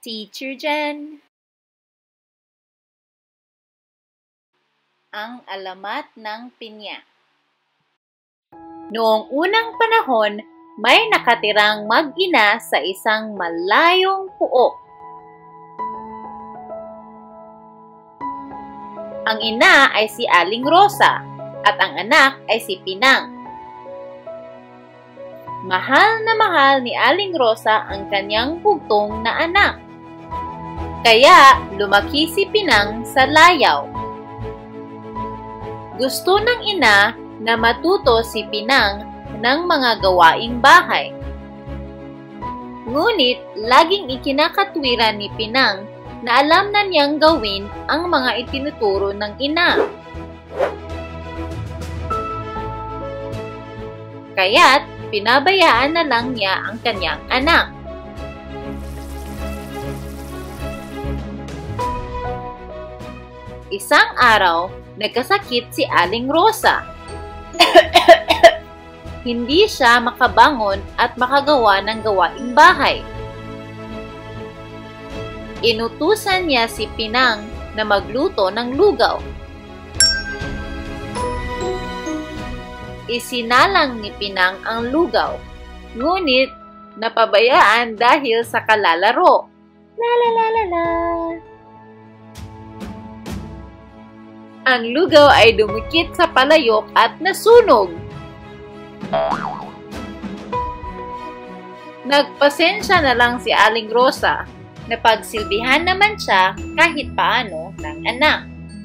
Teacher Jen. Ang alamat ng pinya. Noong unang panahon, may nakatirang mag-ina sa isang malayong puok. Ang ina ay si Aling Rosa at ang anak ay si Pinang. Mahal na mahal ni Aling Rosa ang kanyang bugtong na anak. Kaya lumaki si Pinang sa layaw. Gusto ng ina na matuto si Pinang ng mga gawaing bahay. Ngunit laging ikinakatwiran ni Pinang na alam na niyang gawin ang mga itinuturo ng ina. Kaya't pinabayaan na lang niya ang kanyang anak. Isang araw, nagkasakit si Aling Rosa. Hindi siya makabangon at makagawa ng gawaing bahay. Inutusan niya si Pinang na magluto ng lugaw. Isinalang ni Pinang ang lugaw, ngunit napabayaan dahil sa kalalaro. La la la la la. Ang lugaw ay dumikit sa palayok at nasunog. Nagpasensya na lang si Aling Rosa. Napagsilbihan naman siya kahit paano ng anak.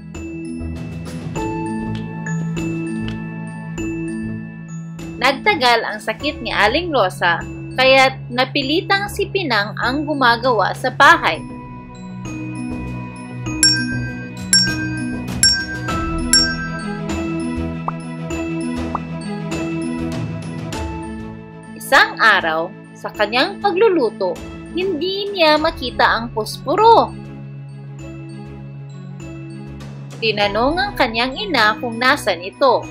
Nagtagal ang sakit ni Aling Rosa, kaya't napilitang si Pinang ang gumagawa sa bahay. Isang araw, sa kanyang pagluluto, hindi niya makita ang posporo. Tinanong ang kanyang ina kung nasan ito.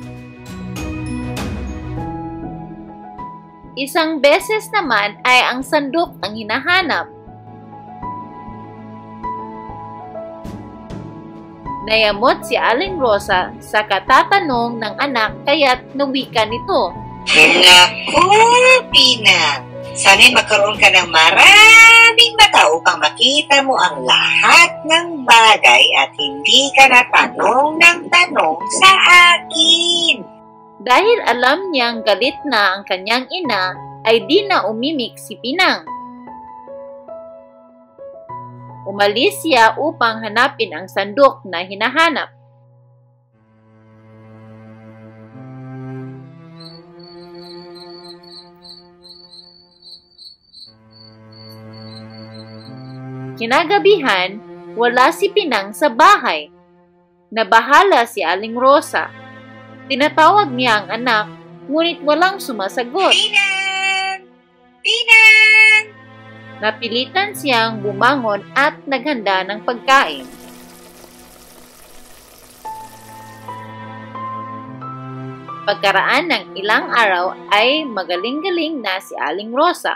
Isang beses naman ay ang sandok ang hinahanap. Nayamot si Aling Rosa sa katatanong ng anak kaya't nawika nito. Naku, Pinang! Sana'y magkaroon ka ng maraming mata upang makita mo ang lahat ng bagay at hindi ka na tanong ng tanong sa akin. Dahil alam niyang galit na ang kanyang ina, ay di na umimik si Pinang. Umalis siya upang hanapin ang sandok na hinahanap. Kinagabihan, wala si Pinang sa bahay. Nabahala si Aling Rosa. Tinatawag niya ang anak, ngunit walang sumasagot. Pinang! Pinang! Napilitan siyang bumangon at naghanda ng pagkain. Pagkaraan ng ilang araw ay magaling-galing na si Aling Rosa.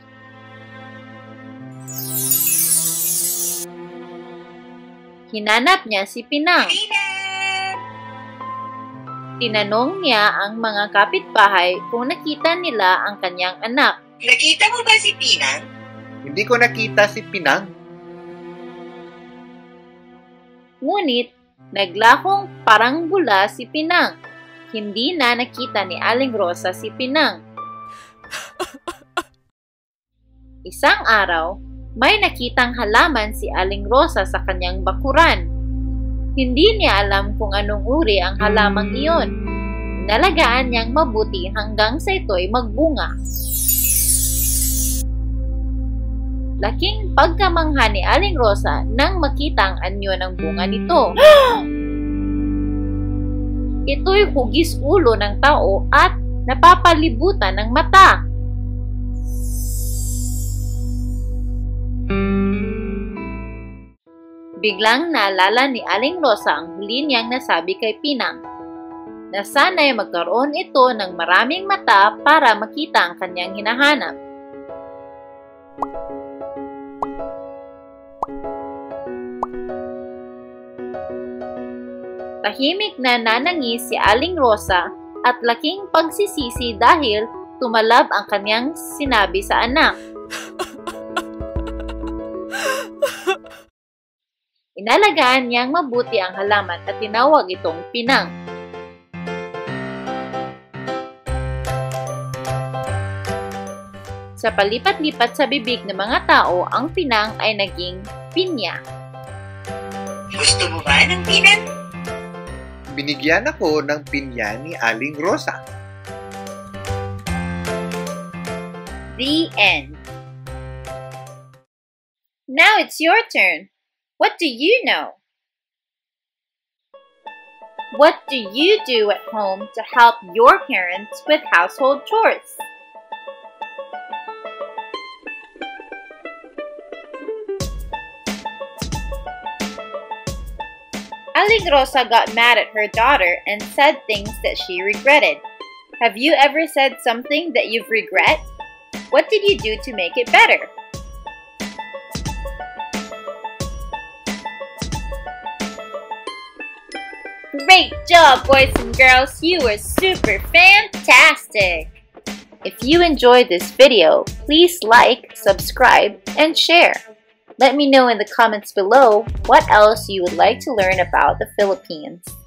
Hinanap niya si Pinang. Tinanong niya ang mga kapitbahay kung nakita nila ang kanyang anak. Nakita mo ba si Pinang? Hindi ko nakita si Pinang. Ngunit, naglakong parang bula si Pinang. Hindi na nakita ni Aling Rosa si Pinang. Isang araw, may nakitang halaman si Aling Rosa sa kanyang bakuran. Hindi niya alam kung anong uri ang halamang iyon. Nalagaan niyang mabuti hanggang sa ito'y magbunga. Laking pagkamangha ni Aling Rosa nang makita ang anyo ng bunga nito. Ito'y hugis ulo ng tao at napapalibutan ng mata. Biglang naalala ni Aling Rosa ang huli niyang nasabi kay Pinang, na sana'y magkaroon ito ng maraming mata para makita ang kanyang hinahanap. Tahimik na nanangis si Aling Rosa at laking pagsisisi dahil tumalab ang kanyang sinabi sa anak. Inalagaan niyang mabuti ang halaman at tinawag itong Pinang. Sa palipat-lipat sa bibig ng mga tao, ang Pinang ay naging Pinya. Gusto mo ba ng Pinang? Binigyan ako ng pinya ni Aling Rosa. The end. Now it's your turn. What do you know? What do you do at home to help your parents with household chores? Aling Rosa got mad at her daughter and said things that she regretted. Have you ever said something that you've regret? What did you do to make it better? Great job, boys and girls! You were super fantastic! If you enjoyed this video, please like, subscribe, and share. Let me know in the comments below what else you would like to learn about the Philippines.